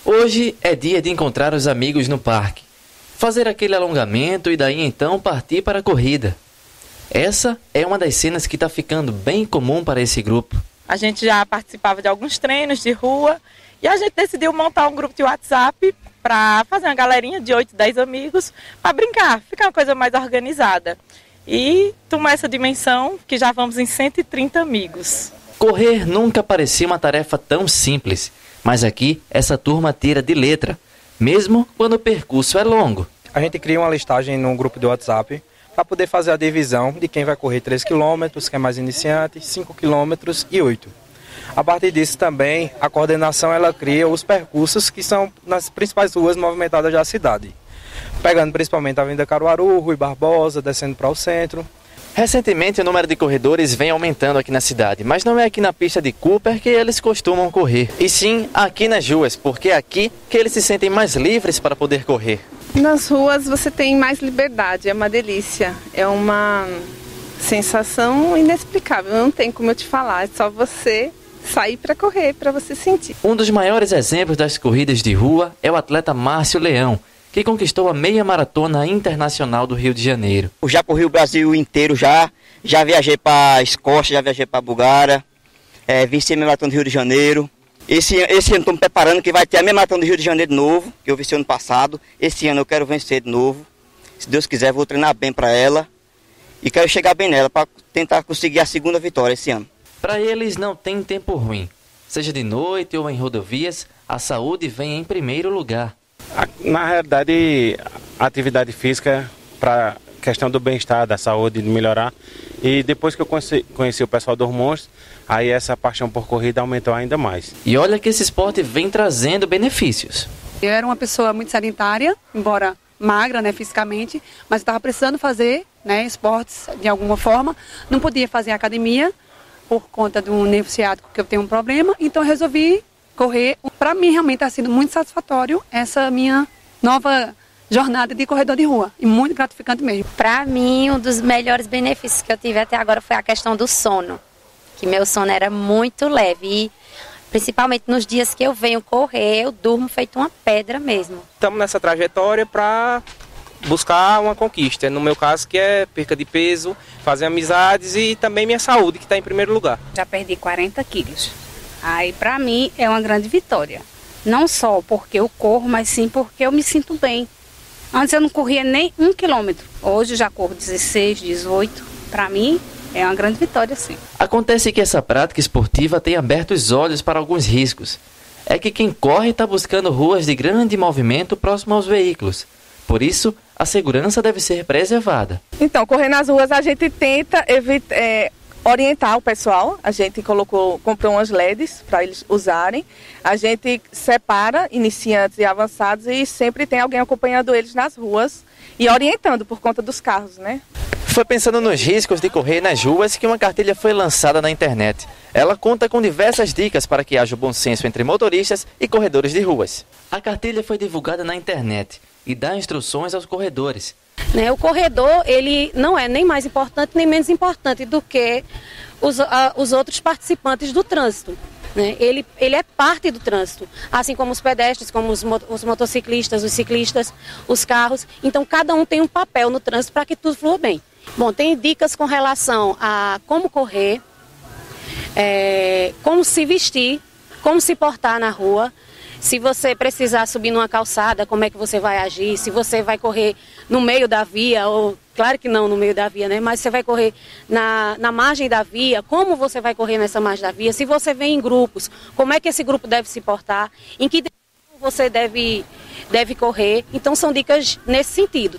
Hoje é dia de encontrar os amigos no parque, fazer aquele alongamento e daí então partir para a corrida. Essa é uma das cenas que está ficando bem comum para esse grupo. A gente já participava de alguns treinos de rua e a gente decidiu montar um grupo de WhatsApp para fazer uma galerinha de 8, 10 amigos para brincar, ficar uma coisa mais organizada. E tomar essa dimensão que já vamos em 130 amigos. Correr nunca parecia uma tarefa tão simples, mas aqui essa turma tira de letra, mesmo quando o percurso é longo. A gente cria uma listagem num grupo de WhatsApp para poder fazer a divisão de quem vai correr 3 km, quem é mais iniciante, 5 km e 8. A partir disso também, a coordenação ela cria os percursos que são nas principais ruas movimentadas da cidade. Pegando principalmente a Avenida Caruaru, Rui Barbosa, descendo para o centro. Recentemente o número de corredores vem aumentando aqui na cidade, mas não é aqui na pista de Cooper que eles costumam correr, e sim aqui nas ruas, porque é aqui que eles se sentem mais livres para poder correr. Nas ruas você tem mais liberdade, é uma delícia, é uma sensação inexplicável, não tem como eu te falar, é só você sair para correr, para você sentir. Um dos maiores exemplos das corridas de rua é o atleta Márcio Leão, que conquistou a meia maratona internacional do Rio de Janeiro. Eu já corri o Brasil inteiro, já viajei para a Escócia, já viajei para a Bulgária, venci a meia maratona do Rio de Janeiro. Esse ano estou me preparando que vai ter a meia maratona do Rio de Janeiro de novo, que eu venci ano passado. Esse ano eu quero vencer de novo. Se Deus quiser, vou treinar bem para ela e quero chegar bem nela para tentar conseguir a segunda vitória esse ano. Para eles não tem tempo ruim. Seja de noite ou em rodovias, a saúde vem em primeiro lugar. Na realidade, a atividade física para a questão do bem-estar, da saúde, de melhorar. E depois que eu conheci o pessoal dos Monstros, aí essa paixão por corrida aumentou ainda mais. E olha que esse esporte vem trazendo benefícios. Eu era uma pessoa muito sedentária, embora magra, fisicamente, mas estava precisando fazer, esportes de alguma forma. Não podia fazer academia por conta do nervo ciático, que eu tenho um problema, então eu resolvi correr. Para mim realmente está sendo muito satisfatório essa minha nova jornada de corredor de rua e muito gratificante mesmo. Para mim, um dos melhores benefícios que eu tive até agora foi a questão do sono, que meu sono era muito leve e principalmente nos dias que eu venho correr, eu durmo feito uma pedra mesmo. Estamos nessa trajetória para buscar uma conquista, no meu caso que é perca de peso, fazer amizades e também minha saúde que está em primeiro lugar. Já perdi 40 quilos. Aí, para mim, é uma grande vitória. Não só porque eu corro, mas sim porque eu me sinto bem. Antes eu não corria nem 1 quilômetro. Hoje eu já corro 16, 18. Para mim, é uma grande vitória, sim. Acontece que essa prática esportiva tem aberto os olhos para alguns riscos. É que quem corre está buscando ruas de grande movimento próximo aos veículos. Por isso, a segurança deve ser preservada. Então, correr nas ruas a gente tenta orientar o pessoal, a gente comprou umas LEDs para eles usarem, a gente separa iniciantes e avançados e sempre tem alguém acompanhando eles nas ruas e orientando por conta dos carros, Foi pensando nos riscos de correr nas ruas que uma cartilha foi lançada na internet. Ela conta com diversas dicas para que haja bom senso entre motoristas e corredores de ruas. A cartilha foi divulgada na internet e dá instruções aos corredores. O corredor, ele não é nem mais importante nem menos importante do que os outros participantes do trânsito. Ele é parte do trânsito, assim como os pedestres, como os motociclistas, os ciclistas, os carros. Então, cada um tem um papel no trânsito para que tudo flua bem. Bom, tem dicas com relação a como correr, como se vestir, como se portar na rua. Se você precisar subir numa calçada, como é que você vai agir? Se você vai correr no meio da via, ou claro que não no meio da via, mas você vai correr na margem da via, como você vai correr nessa margem da via? Se você vem em grupos, como é que esse grupo deve se portar? Em que direção você deve correr? Então são dicas nesse sentido.